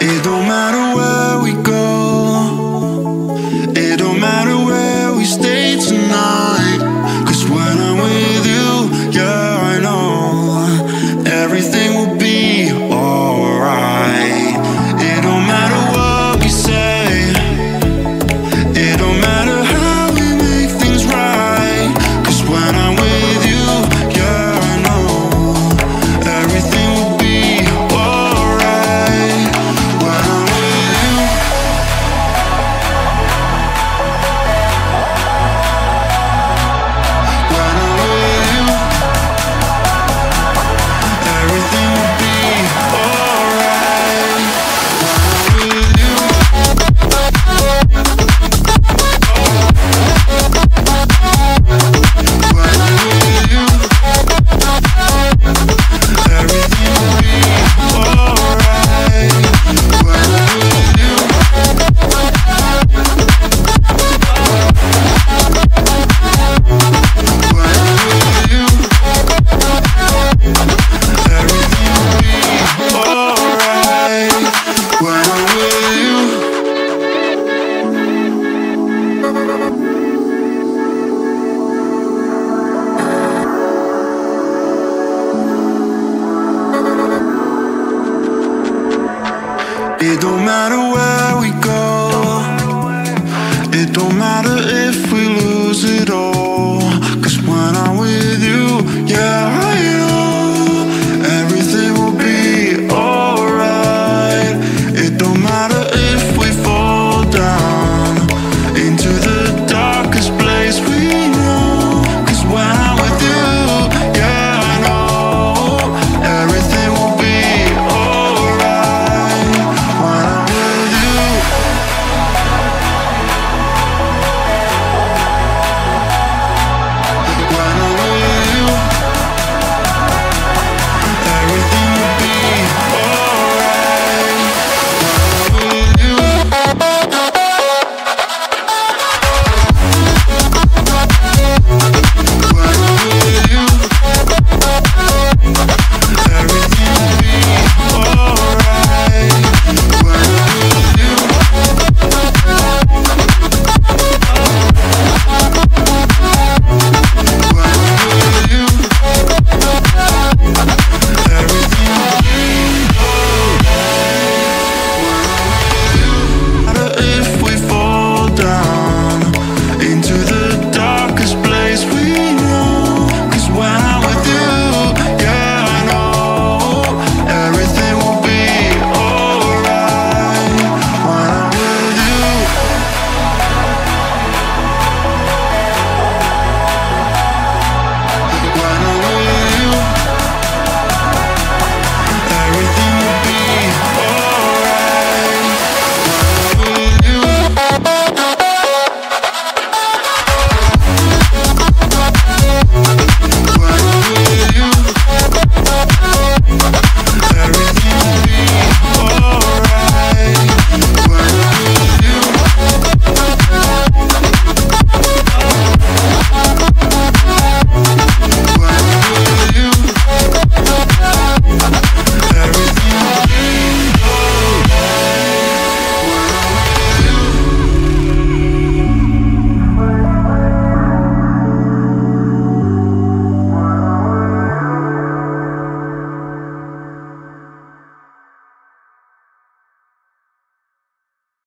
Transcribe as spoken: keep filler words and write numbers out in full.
It don't matter where we go, it don't matter where we stay tonight. 'Cause when I'm with you, yeah, I know everything will be alright. It don't matter what we say, it don't matter how we make things right. 'Cause when I'm with you, yeah, I know everything will be alright. When I'm with you, when I'm with you, everything will be alright. When I'm with you, when I'm with you, everything will be alright. When I'm with you, when I'm with you, everything will be alright. When I'm with you. It don't matter